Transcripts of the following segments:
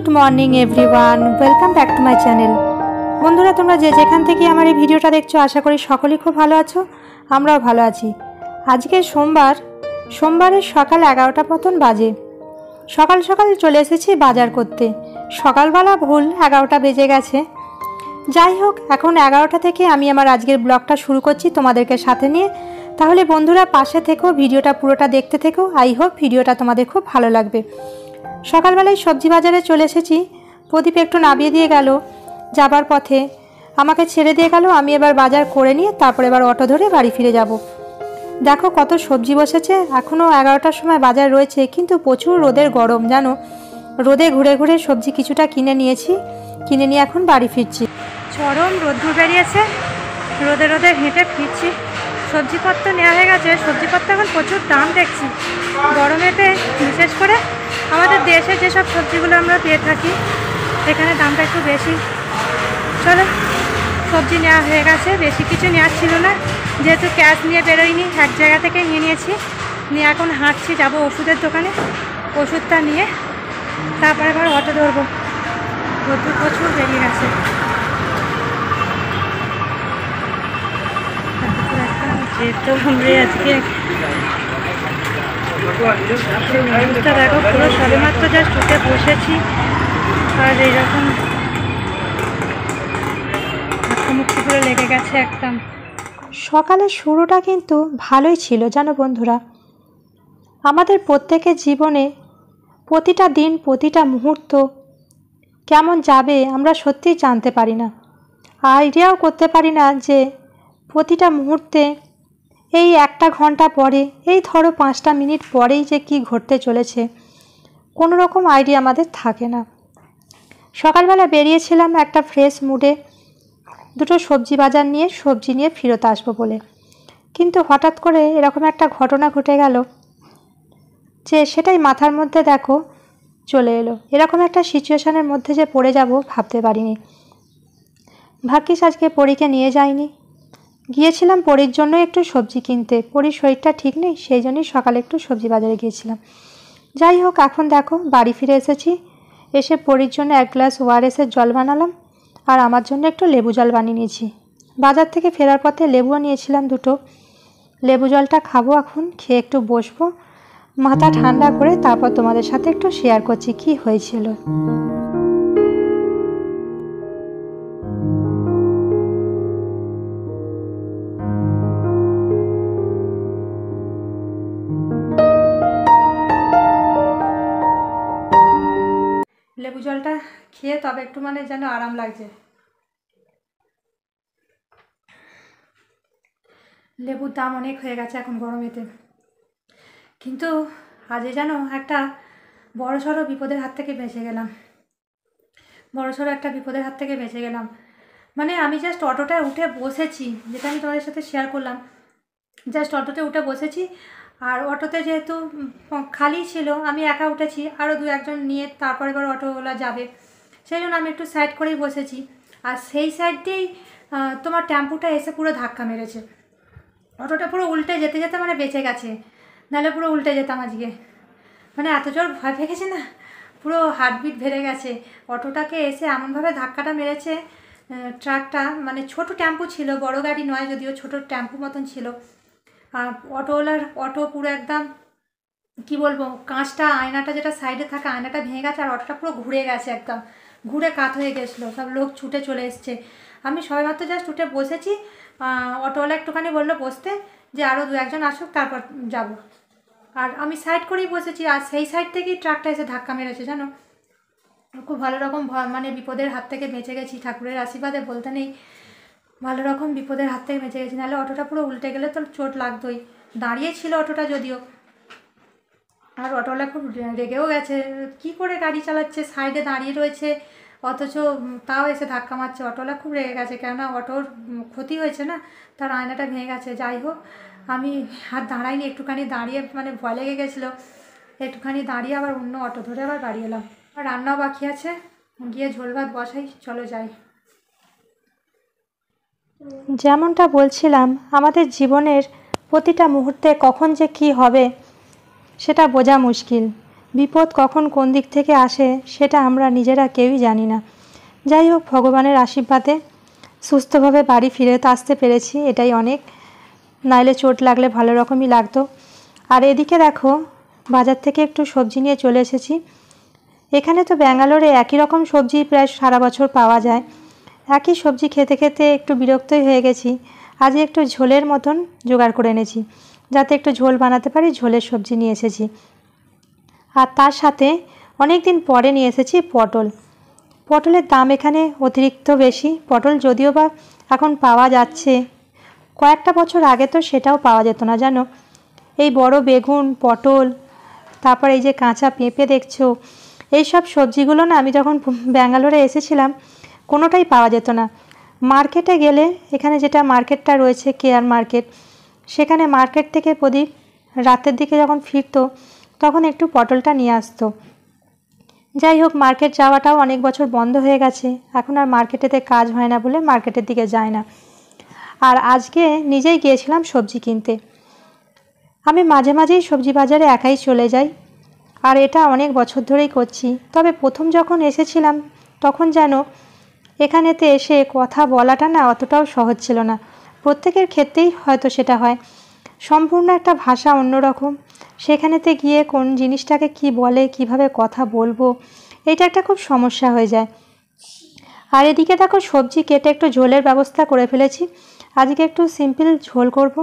Good morning everyone, welcome back to my channel. বন্ধুরা, তোমরা যে যেখান থেকে আমার এই ভিডিওটা দেখছো, আশা করি সকলেই খুব ভালো আছো। আমরাও ভালো আছি। আজকে সোমবারের সকাল 11টা মতন বাজে। সকাল সকাল চলে এসেছি বাজার করতে। সকালবেলা ভুল 11টা বেজে গেছে। যাই হোক, এখন 11টা থেকে আমি আমার আজকের ব্লগটা শুরু করছি তোমাদেরকে সাথে নিয়ে। তাহলে বন্ধুরা পাশে থেকো, ভিডিওটা পুরোটা দেখতে থেকো। আই হোপ ভিডিওটা তোমাদের খুব ভালো লাগবে। সকালবেলায় সবজি বাজারে চলে এসেছি। প্রদীপ একটু নামিয়ে দিয়ে গেল যাবার পথে, আমাকে ছেড়ে দিয়ে গেল। আমি এবার বাজার করে নিয়ে তারপর এবার অটো ধরে বাড়ি ফিরে যাব। দেখো কত সবজি বসেছে। এখনও 11টার সময় বাজার রয়েছে, কিন্তু প্রচুর রোদের গরম জানো। রোদে ঘুরে ঘুরে সবজি কিছুটা কিনে নিয়েছি, কিনে নিয়ে এখন বাড়ি ফিরছি। চরম রোদ্দুর বেরিয়েছে, রোদে রোদে হেঁটে ফিরছি। সবজিপত্র নেওয়া হয়ে গেছে। সবজিপত্র এখন প্রচুর দাম দেখছি গরমেতে। বিশেষ করে আমাদের দেশে যেসব সবজিগুলো আমরা পেয়ে থাকি, এখানে দামটা একটু বেশি। চলো, সবজি নেওয়া হয়ে গেছে। বেশি কিছু নেওয়ার ছিল না, যেহেতু ক্যাশ নিয়ে বেরোয়নি, এক জায়গা থেকে নিয়ে নিয়েছি। নিয়ে এখন হাঁটছি, যাব ওষুধের দোকানে। ওষুধটা নিয়ে তারপরে এবার অটো ধরবো। রোদ্দুর প্রচুর বেরিয়ে গেছে। যেহেতু আমরা আজকে দেখো পুরো সবেমাত্র জাস্ট উঠে বসেছি, আর এইরকম মুখে পুরো লেগে গেছে একদম। সকালের শুরুটা কিন্তু ভালোই ছিল জানো বন্ধুরা। আমাদের প্রত্যেকের জীবনে প্রতিটা দিন, প্রতিটা মুহূর্ত কেমন যাবে আমরা সত্যিই জানতে পারি না, আইডিয়াও করতে পারি না যে প্রতিটা মুহূর্তে এই একটা ঘন্টা পরে, এই ধরো 5টা মিনিট পরেই যে কি ঘটতে চলেছে কোনো রকম আইডিয়া আমাদের থাকে না। সকালবেলা বেরিয়েছিলাম একটা ফ্রেশ মুডে, দুটো সবজি বাজার নিয়ে সবজি নিয়ে ফেরত আসবো বলে। কিন্তু হঠাৎ করে এরকম একটা ঘটনা ঘটে গেল যে সেটাই মাথার মধ্যে দেখো চলে এলো। এরকম একটা সিচুয়েশানের মধ্যে যে পড়ে যাব ভাবতে পারিনি। ভাগ্যিস আজকে পরীকে নিয়ে যাইনি। গিয়েছিলাম পরীর জন্য একটু সবজি কিনতে। পরীর শরীরটা ঠিক নেই, সেই জন্যই সকালে একটু সবজি বাজারে গিয়েছিলাম। যাই হোক, এখন দেখো বাড়ি ফিরে এসেছি। এসে পরীর জন্য 1 গ্লাস ওআরএসের জল বানালাম, আর আমার জন্য একটু লেবু জল বানিয়ে নিয়েছি। বাজার থেকে ফেরার পথে লেবুও নিয়েছিলাম 2টো। লেবু জলটা খাবো এখন, খেয়ে একটু বসবো, মাথা ঠান্ডা করে তারপর তোমাদের সাথে একটু শেয়ার করছি কি হয়েছিল। লেবু জলটা খেয়ে তবে একটু যেন আরাম লাগছে। লেবুর দাম অনেক হয়ে গেছে এখন গরমেতে, কিন্তু আজে যেন একটা বড়সড় বিপদের হাত থেকে বেঁচে গেলাম। বড়সড় একটা বিপদের হাত থেকে বেঁচে গেলাম। আমি জাস্ট অটোটায় উঠে বসেছি, যেটা আমি তোমাদের সাথে শেয়ার করলাম। জাস্ট অটোতে উঠে বসেছি, আর অটোতে যেহেতু খালি ছিল, আমি একা উঠেছি, আরও 2-1জন নিয়ে তারপরে এবার অটোওয়ালা যাবে, সেই জন্য আমি একটু সাইড করেই বসেছি। আর সেই সাইড দিয়েই তোমার টেম্পুটা এসে পুরো ধাক্কা মেরেছে। অটোটা পুরো উল্টে যেতে যেতে বেঁচে গেছে, নাহলে পুরো উল্টে যেতাম আজকে। এত জোর ভয় পেয়ে গেছে না, পুরো হার্টবিট বেড়ে গেছে। অটোটাকে এসে এমনভাবে ধাক্কাটা মেরেছে। ট্রাকটা ছোট টেম্পু ছিল, বড় গাড়ি নয় যদিও, ছোট টেম্পু মতন ছিল। আর অটোওয়ালার অটো পুরো একদম কি বলবো, কাঁচটা আয়নাটা যেটা সাইডে থাকা আয়নাটা ভেঙে গেছে, আর অটোটা পুরো ঘুরে গেছে, একদম ঘুরে কাত হয়ে গেছিলো। সব লোক ছুটে চলে এসছে। আমি সবাই মাত্র জাস্ট উঠে বসেছি। অটোওয়ালা একটুখানি বললো বসতে, যে আরও 2-1জন আসুক তারপর যাব। আর আমি সাইড করেই বসেছি, আর সেই সাইড থেকেই ট্রাকটা এসে ধাক্কা মেরেছে জানো। খুব ভালো রকম বিপদের হাত থেকে বেঁচে গেছি, ঠাকুরের আশীর্বাদে বলতে নেই। ভালো রকম বিপদের হাত থেকে বেঁচে গেছি, নাহলে অটোটা পুরো উল্টে গেলে তো চোট লাগতোই। দাঁড়িয়ে ছিল অটোটা যদিও, আর অটোওয়ালা খুব রেগেও গেছে। কি করে গাড়ি চালাচ্ছে, সাইডে দাঁড়িয়ে রয়েছে, অথচ তাও এসে ধাক্কা মারছে। অটোওয়ালা খুব রেগে গেছে, কেননা অটোর ক্ষতি হয়েছে না, তার আয়নাটা ভেঙে গেছে। যাই হোক, আমি আর দাঁড়াইনি, একটুখানি দাঁড়িয়ে ভয় লেগে গেছিলো। একটুখানি দাঁড়িয়ে আবার অন্য অটো ধরে আবার বাড়ি এলাম। আর রান্নাও বাকি আছে, গিয়ে ঝোল ভাত বসাই, চলো যাই। যেমনটা বলছিলাম, আমাদের জীবনের প্রতিটা মুহূর্তে কখন যে কি হবে সেটা বোঝা মুশকিল। বিপদ কখন কোন দিক থেকে আসে সেটা আমরা নিজেরা কেউই জানি না। যাই হোক, ভগবানের আশীর্বাদে সুস্থভাবে বাড়ি ফিরে আসতে পেরেছি, এটাই অনেক। নাইলে চোট লাগলে ভালো রকমই লাগতো। আর এদিকে দেখো, বাজার থেকে একটু সবজি নিয়ে চলে এসেছি। এখানে তো ব্যাঙ্গালোরে একই রকম সবজি প্রায় সারা বছর পাওয়া যায়। একই সবজি খেতে খেতে একটু বিরক্তই হয়ে গেছি। আজ একটু ঝোলের মতন জোগাড় করে এনেছি, যাতে একটু ঝোল বানাতে পারি। ঝোলের সবজি নিয়ে এসেছি। আর তার সাথে অনেক দিন পরে নিয়ে এসেছি পটল। পটলের দাম এখানে অতিরিক্ত বেশি। পটল যদিও বা এখন পাওয়া যাচ্ছে, কয়েকটা বছর আগে তো সেটাও পাওয়া যেত না জানো। এই বড় বেগুন, পটল, তারপর এই যে কাঁচা পেঁপে দেখছো, এই সব সবজিগুলো না আমি যখন ব্যাঙ্গালোরে এসেছিলাম কোনোটাই পাওয়া যেত না। মার্কেটে গেলে, এখানে যেটা মার্কেটটা রয়েছে কেয়ার মার্কেট, সেখানে মার্কেট থেকে প্রদীপ রাতের দিকে যখন ফিরতো তখন একটু পটলটা নিয়ে আসতো। যাই হোক, মার্কেট যাওয়াটাও অনেক বছর বন্ধ হয়ে গেছে। এখন আর মার্কেটেতে কাজ হয় না বলে মার্কেটের দিকে যায় না। আর আজকে নিজেই গিয়েছিলাম সবজি কিনতে। আমি মাঝে মাঝেই সবজি বাজারে একাই চলে যাই, আর এটা অনেক বছর ধরেই করছি। তবে প্রথম যখন এসেছিলাম তখন যেন এখানেতে এসে কথা বলাটা না অতটাও সহজ ছিল না। প্রত্যেকের ক্ষেত্রেই হয়তো সেটা হয়, সম্পূর্ণ একটা ভাষা অন্যরকম। সেখানেতে গিয়ে কোন জিনিসটাকে কি বলে, কিভাবে কথা বলবো, এটা একটা খুব সমস্যা হয়ে যায়। আর এদিকে দেখো, সবজি কেটে একটু ঝোলের ব্যবস্থা করে ফেলেছি। আজকে একটু সিম্পল ঝোল করব।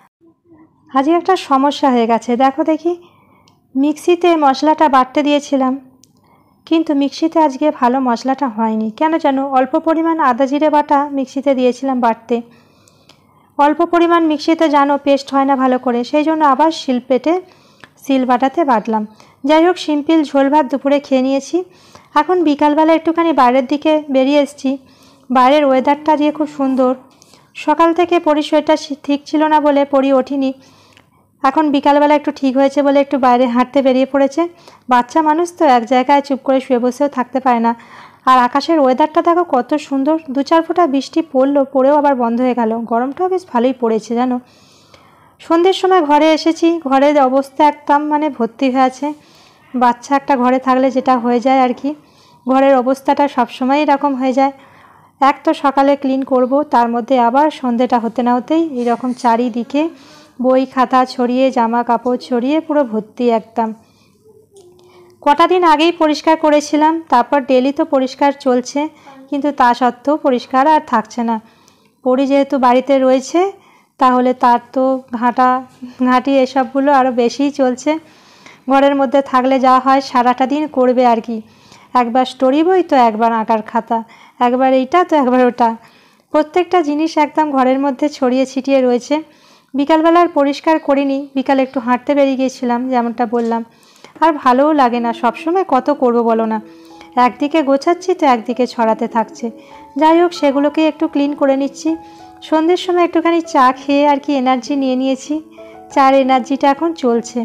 আজকে একটা সমস্যা হয়ে গেছে, দেখো দেখি। মিক্সিতে মশলাটা বাটতে দিয়েছিলাম, কিন্তু মিক্সিতে আজকে ভালো মশলাটা হয়নি। কেন জানো, অল্প পরিমাণ আদা জিরে বাটা মিক্সিতে দিয়েছিলাম বাটতে। অল্প পরিমাণ মিক্সিতে জানো পেস্ট হয় না ভালো করে, সেই জন্য আবার শিল বাটাতে বাটলাম। যাই হোক, সিম্পল ঝোল ভাত দুপুরে খেয়ে নিয়েছি। এখন বিকালবেলা একটুখানি বাইরের দিকে বেরিয়ে এসেছি। বাইরের ওয়েদারটা আজকে খুব সুন্দর। সকাল থেকে পরির শরীরটা ঠিক ছিল না বলে পরি ওঠেনি। এখন বিকালবেলা একটু ঠিক হয়েছে বলে একটু বাইরে হাঁটতে বেরিয়ে পড়েছে। বাচ্চা মানুষ তো এক জায়গায় চুপ করে শুয়ে বসেও থাকতে পারে না। আর আকাশের ওয়েদারটা দেখো কত সুন্দর। 2-4 ফোঁটা বৃষ্টি পড়েও আবার বন্ধ হয়ে গেল। গরমটাও বেশ ভালোই পড়েছে জানো। সন্ধ্যের সময় ঘরে এসেছি, ঘরের অবস্থা একদম ভর্তি হয়ে আছে। বাচ্চা একটা ঘরে থাকলে যেটা হয়ে যায় আর কি, ঘরের অবস্থাটা সবসময় এরকম হয়ে যায়। এক তো সকালে ক্লিন করব, তার মধ্যে আবার সন্ধ্যেটা হতে না হতেই এরকম চারিদিকে বই খাতা ছড়িয়ে, জামা কাপড় ছড়িয়ে পুরো ভর্তি একদম। কটা দিন আগেই পরিষ্কার করেছিলাম, তারপর ডেলি তো পরিষ্কার চলছে, কিন্তু তা সত্ত্বেও পরিষ্কার আর থাকছে না। পরি যেহেতু বাড়িতে রয়েছে, তাহলে তার তো ঘাঁটি এসবগুলো আরও বেশিই চলছে। ঘরের মধ্যে থাকলে যা হয় সারাটা দিন করবে আর কি। একবার স্টোরি বই তো একবার আঁকার খাতা, একবার এইটা তো একবার ওটা, প্রত্যেকটা জিনিস একদম ঘরের মধ্যে ছড়িয়ে ছিটিয়ে রয়েছে। বিকালবেলা আর পরিষ্কার করিনি, বিকালে একটু হাঁটতে বেরিয়ে গিয়েছিলাম যেমনটা বললাম। আর ভালোও লাগে না, সবসময় কত করব বলো না। একদিকে গোছাচ্ছি তো একদিকে ছড়াতে থাকছে। যাই হোক, সেগুলোকে একটু ক্লিন করে নিচ্ছি। সন্ধ্যের সময় একটুখানি চা খেয়ে আর কি এনার্জি নিয়ে নিয়েছি। চার এনার্জিটা এখন চলছে।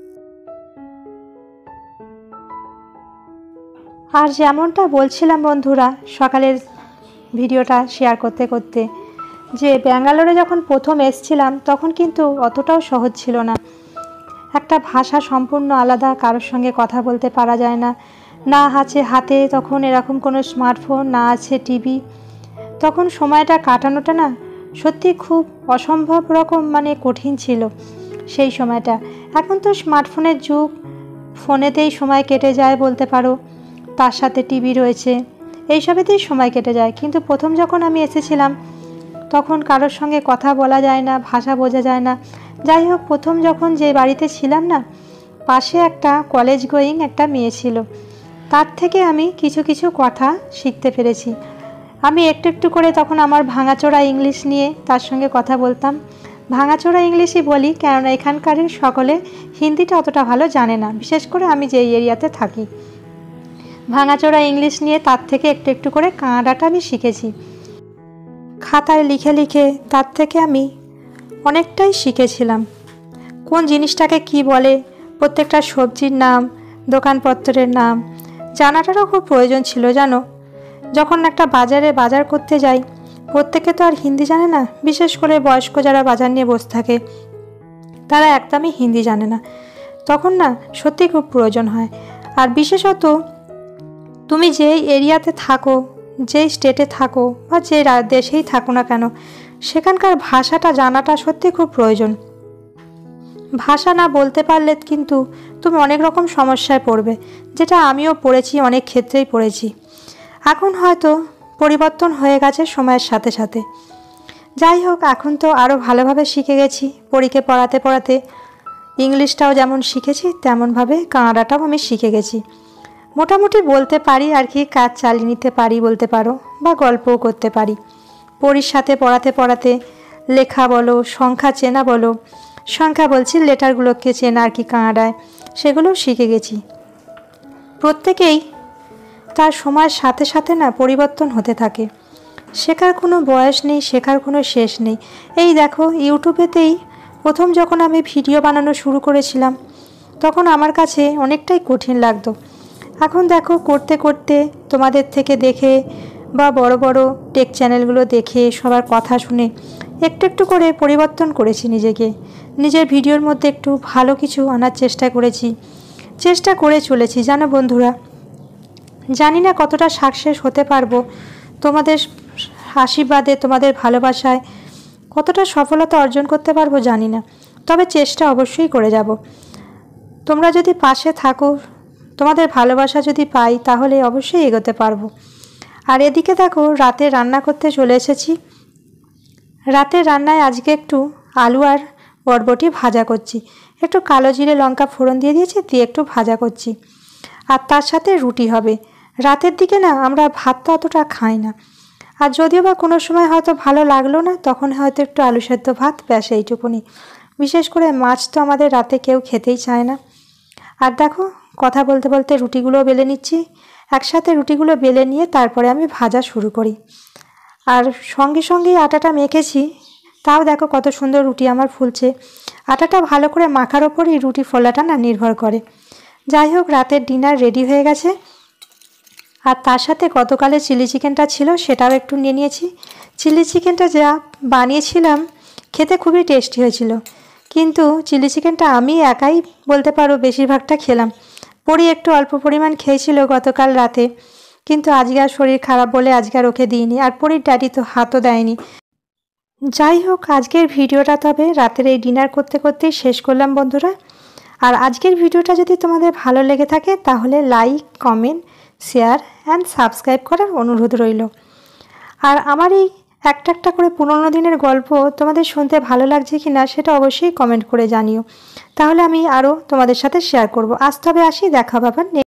আর যেমনটা বলছিলাম বন্ধুরা, সকালের ভিডিওটা শেয়ার করতে করতে, যে ব্যাঙ্গালোরে যখন প্রথম এসেছিলাম তখন কিন্তু অতটাও সহজ ছিল না। একটা ভাষা সম্পূর্ণ আলাদা, কারোর সঙ্গে কথা বলতে পারা যায় না। না আছে হাতে তখন এরকম কোনো স্মার্টফোন, না আছে টিভি। তখন সময়টা কাটানোটা না সত্যি খুব অসম্ভব রকম কঠিন ছিল সেই সময়টা। এখন তো স্মার্টফোনের যুগ, ফোনেতেই সময় কেটে যায় বলতে পারো। তার সাথে টিভি রয়েছে, এইসবেতেই সময় কেটে যায়। কিন্তু প্রথম যখন আমি এসেছিলাম তখন কারোর সঙ্গে কথা বলা যায় না, ভাষা বোঝা যায় না। যাই হোক, প্রথম যখন যে বাড়িতে ছিলাম না, পাশে একটা কলেজ গোয়িং একটা মেয়ে ছিল। তার থেকে আমি কিছু কিছু কথা শিখতে পেরেছি। আমি একটু একটু করে তখন আমার ভাঙাচোরা ইংলিশ নিয়ে তার সঙ্গে কথা বলতাম। ভাঙাচোরা ইংলিশই বলি, কেননা এখানকার সকলে হিন্দিটা অতটা ভালো জানে না, বিশেষ করে আমি যেই এরিয়াতে থাকি। ভাঙাচোরা ইংলিশ নিয়ে তার থেকে একটু একটু করে কানাডাটা আমি শিখেছি। খাতায় লিখে লিখে তার থেকে আমি অনেকটাই শিখেছিলাম। কোন জিনিসটাকে কি বলে, প্রত্যেকটা সবজির নাম, দোকানপত্রের নাম জানাটারও খুব প্রয়োজন ছিল জানো। যখন একটা বাজার করতে যাই, প্রত্যেকে তো আর হিন্দি জানে না। বিশেষ করে বয়স্ক যারা বাজার নিয়ে বসে থাকে, তারা একদমই হিন্দি জানে না। তখন না সত্যি খুব প্রয়োজন হয়। আর বিশেষত তুমি যেই এরিয়াতে থাকো, যেই স্টেটে থাকো বা যে দেশেই থাকো না কেন, সেখানকার ভাষাটা জানাটা সত্যি খুব প্রয়োজন। ভাষা না বলতে পারলে কিন্তু তুমি অনেক রকম সমস্যায় পড়বে, যেটা আমিও পড়েছি, অনেক ক্ষেত্রেই পড়েছি। এখন হয়তো পরিবর্তন হয়ে গেছে সময়ের সাথে সাথে। যাই হোক, এখন তো আরও ভালোভাবে শিখে গেছি। পরীকে পড়াতে পড়াতে ইংলিশটাও যেমন শিখেছি, তেমনভাবে কানাডাটাও আমি শিখে গেছি। মোটামুটি বলতে পারি আর কি, কাজ চালিয়ে নিতে পারি বলতে পারো, বা গল্পও করতে পারি। পরীর সাথে পড়াতে পড়াতে লেখা বলো, সংখ্যা চেনা বলো, সংখ্যা বলছি লেটারগুলোকে চেনা আর কি কানাডায়, সেগুলোও শিখে গেছি। প্রত্যেকেই তার সময়ের সাথে সাথে না পরিবর্তন হতে থাকে। শেখার কোনো বয়স নেই, শেখার কোনো শেষ নেই। এই দেখো, ইউটিউবেতেই প্রথম যখন আমি ভিডিও বানানো শুরু করেছিলাম, তখন আমার কাছে অনেকটাই কঠিন লাগতো। এখন দেখো, করতে করতে তোমাদের থেকে দেখে বা বড় বড় টেক চ্যানেলগুলো দেখে সবার কথা শুনে একটু একটু করে পরিবর্তন করেছি নিজেকে। নিজের ভিডিওর মধ্যে একটু ভালো কিছু আনার চেষ্টা করে চলেছি। জানো বন্ধুরা, জানি না কতটা সাকসেস হতে পারবো, তোমাদের আশীর্বাদে, তোমাদের ভালোবাসায় কতটা সফলতা অর্জন করতে পারবো জানি না, তবে চেষ্টা অবশ্যই করে যাব। তোমরা যদি পাশে থাকো, তোমাদের ভালোবাসা যদি পাই, তাহলে অবশ্যই এগোতে পারবো। আর এদিকে দেখো, রাতে রান্না করতে চলে এসেছি। রাতের রান্নায় আজকে একটু আলু আর বরবটি ভাজা করছি। একটু কালো জিরে লঙ্কা ফোড়ন দিয়ে দিয়েছি, দিয়ে একটু ভাজা করছি। আর তার সাথে রুটি হবে। রাতের দিকে না আমরা ভাতটা অতটা খাই না, আর যদিও বা কোনো সময় হয়তো ভালো লাগলো না, তখন হয়তো একটু আলু সেদ্ধ ভাত, ব্যাস এইটুকুনি। বিশেষ করে মাছ তো আমাদের রাতে কেউ খেতেই চায় না। আর দেখো, কথা বলতে বলতে রুটিগুলো বেলে নিচ্ছি। একসাথে রুটিগুলো বেলে নিয়ে তারপরে আমি ভাজা শুরু করি। আর সঙ্গে সঙ্গেই আটাটা মেখেছি, তাও দেখো কত সুন্দর রুটি আমার ফুলছে। আটাটা ভালো করে মাখার ওপরই রুটি ফোলাটা না নির্ভর করে। যাই হোক, রাতের ডিনার রেডি হয়ে গেছে। আর তার সাথে গতকালের চিলি চিকেনটা ছিল, সেটাও একটু নিয়ে নিয়েছি। চিলি চিকেনটা যা বানিয়েছিলাম, খেতে খুবই টেস্টি হয়েছিল। কিন্তু চিলি চিকেনটা আমি একাই বলতে পারো বেশিরভাগটা খেলাম। পরি একটু অল্প পরিমাণ খেয়েছিল গতকাল রাতে, কিন্তু আজকে আর শরীর খারাপ বলে আজকে আর ওকে দিইনি। আর পরির ড্যাডি তো হাতও দেয়নি। যাই হোক, আজকের ভিডিওটা তবে রাতের এই ডিনার করতে করতেই শেষ করলাম বন্ধুরা। আর আজকের ভিডিওটা যদি তোমাদের ভালো লেগে থাকে, তাহলে like, comment, share and subscribe করার অনুরোধ রইল। আর আমার এই একটা একটা করে পুরোনো দিনের গল্প তোমাদের শুনতে ভালো লাগছে কি না, সেটা অবশ্যই কমেন্ট করে জানিও, তাহলে আমি আরও তোমাদের সাথে শেয়ার করব। আজ তবে আসি, দেখা হবে আবার।